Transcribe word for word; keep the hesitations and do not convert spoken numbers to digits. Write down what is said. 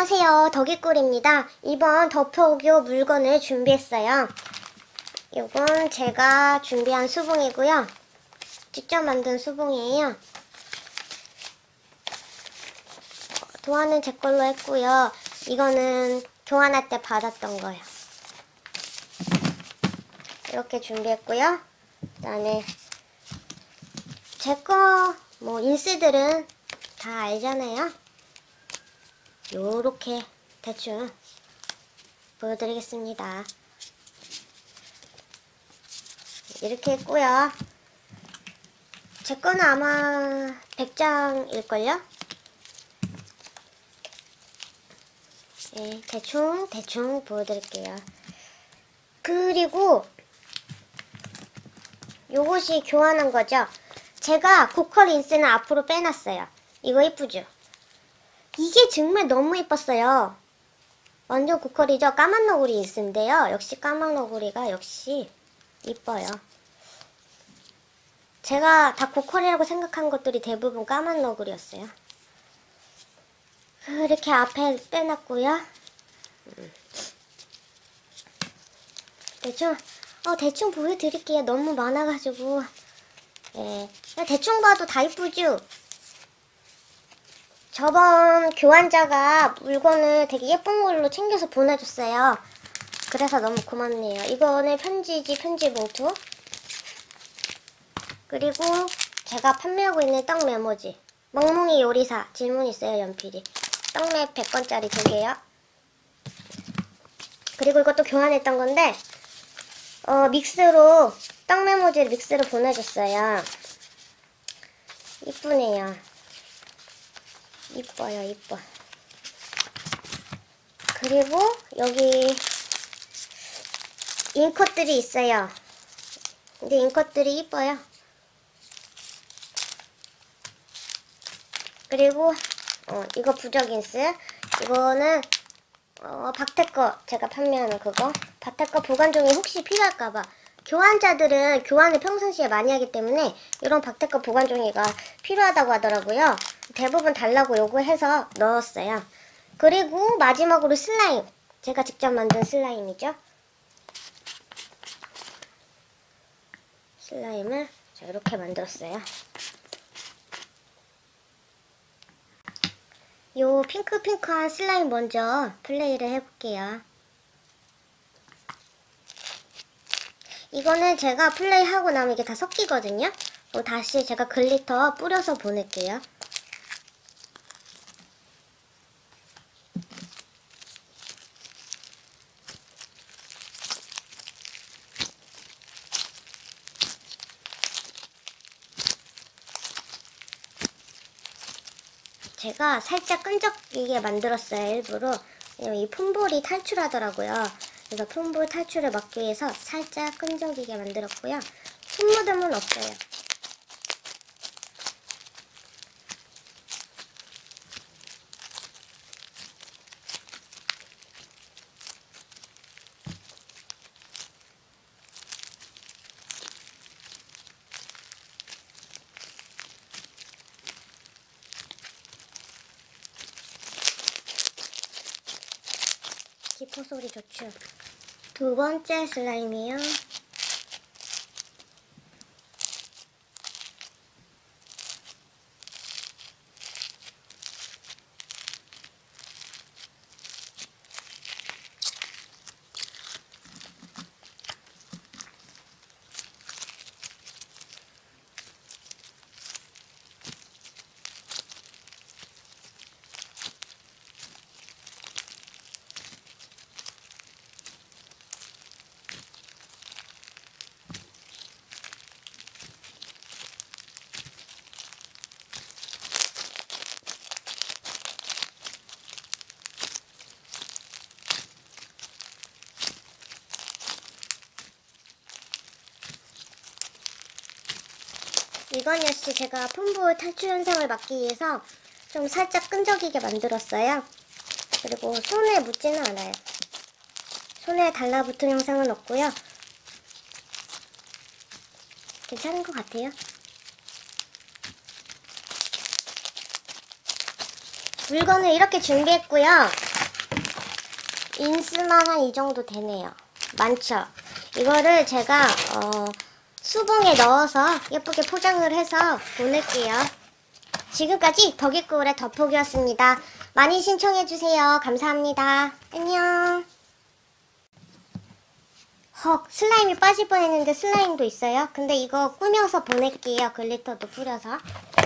안녕하세요, 덕이꿀입니다. 이번 덮어오기오 물건을 준비했어요. 이건 제가 준비한 수봉이고요. 직접 만든 수봉이에요. 도안은 제 걸로 했고요. 이거는 교환할 때 받았던 거예요. 이렇게 준비했고요. 그 다음에 제 거 뭐 인스들은 다 알잖아요. 요렇게 대충 보여드리겠습니다. 이렇게 했고요. 제 거는 아마 백 장일걸요? 네, 대충 대충 보여드릴게요. 그리고 요것이 교환한 거죠. 제가 고컬 인스는 앞으로 빼놨어요. 이거 이쁘죠? 이게 정말 너무 이뻤어요. 완전 고컬이죠? 까만 너구리 인스인데요. 역시 까만 너구리가 역시 이뻐요. 제가 다 고컬이라고 생각한 것들이 대부분 까만 너구리였어요. 이렇게 앞에 빼놨고요. 대충 어, 대충 보여드릴게요. 너무 많아가지고. 예, 대충 봐도 다 이쁘죠? 저번 교환자가 물건을 되게 예쁜 걸로 챙겨서 보내줬어요. 그래서 너무 고맙네요. 이거는 편지지, 편지 봉투. 그리고 제가 판매하고 있는 떡 메모지. 멍멍이 요리사. 질문 있어요, 연필이. 떡메 백 권짜리 두 개요. 그리고 이것도 교환했던 건데, 어, 믹스로, 떡 메모지를 믹스로 보내줬어요. 이쁘네요. 이뻐요, 이뻐. 그리고 여기 잉컷들이 있어요. 근데 잉컷들이 이뻐요. 그리고 어, 이거 부적인스. 이거는 어, 박태꺼 제가 판매하는 그거. 박태꺼 보관종이 혹시 필요할까봐. 교환자들은 교환을 평상시에 많이 하기 때문에 이런 박태꺼 보관종이가 필요하다고 하더라고요. 대부분 달라고 요구해서 넣었어요. 그리고 마지막으로 슬라임. 제가 직접 만든 슬라임이죠. 슬라임을 자, 이렇게 만들었어요. 요 핑크핑크한 슬라임 먼저 플레이를 해볼게요. 이거는 제가 플레이하고 나면 이게 다 섞이거든요. 어, 다시 제가 글리터 뿌려서 보낼게요. 제가 살짝 끈적이게 만들었어요, 일부러. 왜냐면 이 폼볼이 탈출하더라고요. 그래서 폼볼 탈출을 막기 위해서 살짝 끈적이게 만들었고요. 손무듬은 없어요. 기포 소리 좋죠. 두 번째 슬라임이요. 이건 역시 제가 폼볼 탈출 현상을 막기 위해서 좀 살짝 끈적이게 만들었어요. 그리고 손에 묻지는 않아요. 손에 달라붙은 영상은 없고요. 괜찮은 것 같아요. 물건을 이렇게 준비했고요. 인스만 한 이 정도 되네요. 많죠? 이거를 제가 어, 수봉에 넣어서 예쁘게 포장을 해서 보낼게요. 지금까지 덕이꿀의 덕폭이었습니다. 많이 신청해주세요. 감사합니다. 안녕. 헉, 슬라임이 빠질 뻔했는데 슬라임도 있어요. 근데 이거 꾸며서 보낼게요. 글리터도 뿌려서.